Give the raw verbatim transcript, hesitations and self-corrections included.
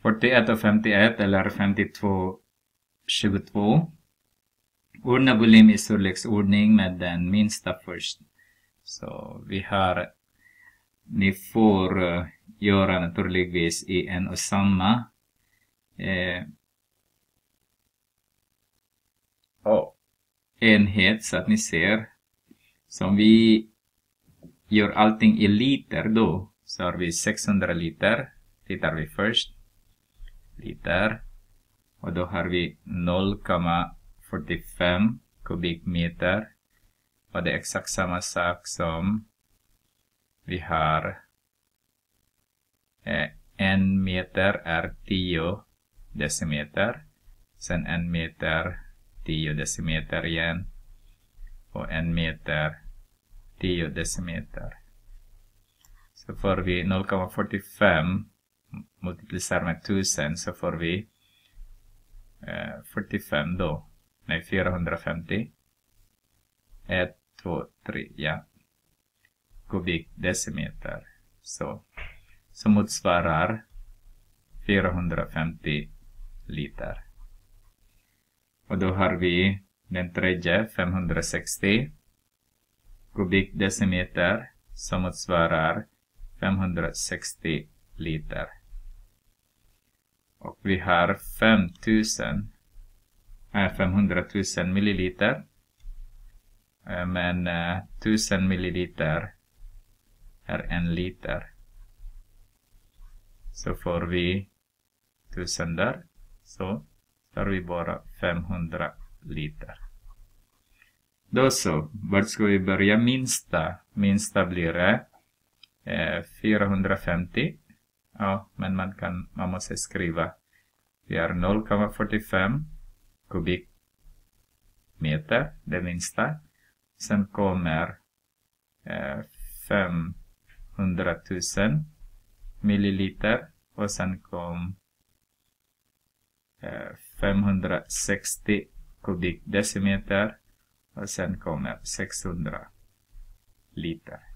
fyrtioett och femtioett eller femtiotvå tjugotvå. Ordna volym i storleksordning med den minsta först. Så vi har, ni får uh, göra naturligtvis i en och samma eh, oh, enhet så att ni ser. Så om vi gör allting i liter då, så har vi sexhundra liter. Tittar vi först. Liter. Och då har vi noll komma fyrtiofem kubikmeter. Och det är exakt samma sak som vi har eh, en meter är tio decimeter. Sen en meter tio decimeter igen. Och en meter tio decimeter. Så får vi noll komma fyrtiofem multiplicerar med tusen, så får vi eh, fyrtiofem då. Nej, fyrahundrafemtio. ett, två, tre, ja. Kubikdecimeter. Så. Så motsvarar fyrahundrafemtio liter. Och då har vi den tredje, femhundrasextio kubikdecimeter, som motsvarar femhundrasextio liter. Och vi har femtusen, äh, femhundratusen milliliter. Äh, men äh, tusen milliliter är en liter. Så får vi tusen där. Så tar vi bara femhundra liter. Då så, var ska vi börja? Minsta. Minsta blir det eh, fyrahundrafemtio. Ja, men man kan, man måste skriva. Vi har noll komma fyrtiofem kubikmeter, det minsta. Sen kommer eh, femhundratusen milliliter. Och sen kom eh, femhundrasextio kubikdecimeter. Och sen kommer sexhundra liter.